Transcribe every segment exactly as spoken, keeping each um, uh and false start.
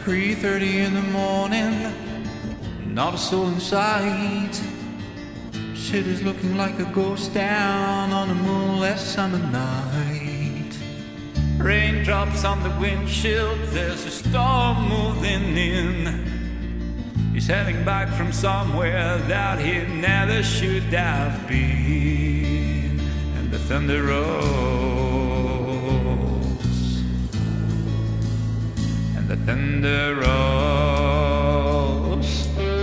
three thirty in the morning, not a soul in sight. Shit is looking like a ghost down on a moonless summer night. Raindrops on the windshield, there's a storm moving in. He's heading back from somewhere that he never should have been. And the thunder rolls, and the thunder rolls.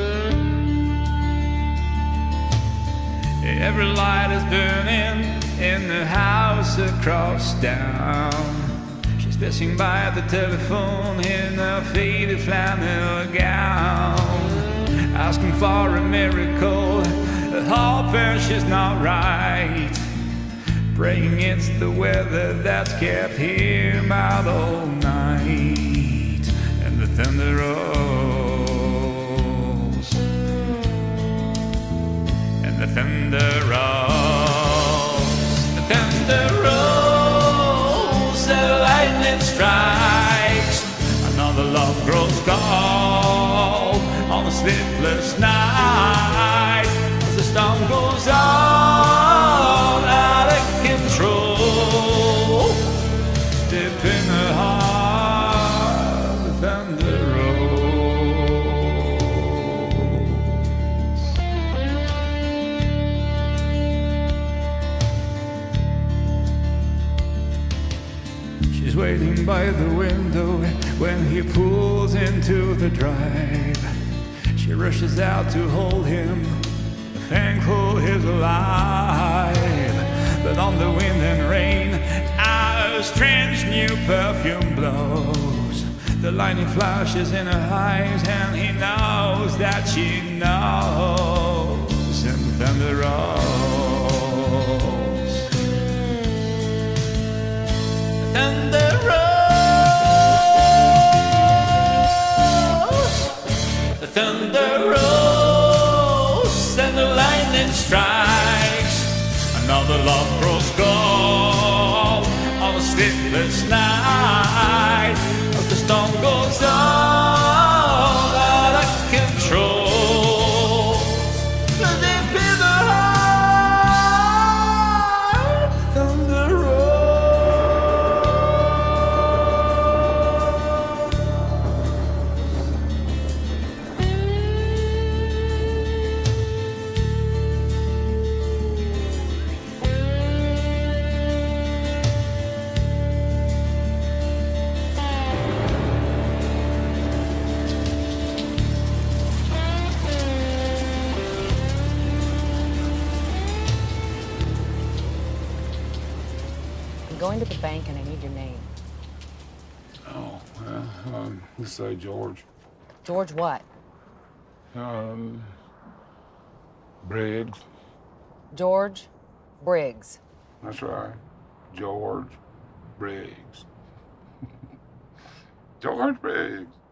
Every light is burning in the house across town. She's passing by the telephone in a faded flannel gown, asking for a miracle, hoping she's not right, praying it's the weather that's kept him out all night. And the thunder rolls, and the thunder rolls, the thunder rolls, the lightning strikes. Another love grows cold on a sleepless night, as the storm goes on out of control. Deep in her heart, the thunder rolls. She's waiting by the window when he pulls into the drive. She rushes out to hold him, thankful he's alive. But on the wind and rain, a strange new perfume blows. The lightning flashes in her eyes, and he knows that she knows. And the thunder rolls, the thunder rolls, the thunder rolls, and the lightning strikes. Another love grows cold on a sleepless night, as the storm goes on out of control. Deep in the heart, thunder I'm going to the bank and I need your name. Oh, well, um, let's say George. George what? Um, Briggs. George Briggs. That's right. George Briggs. George Briggs.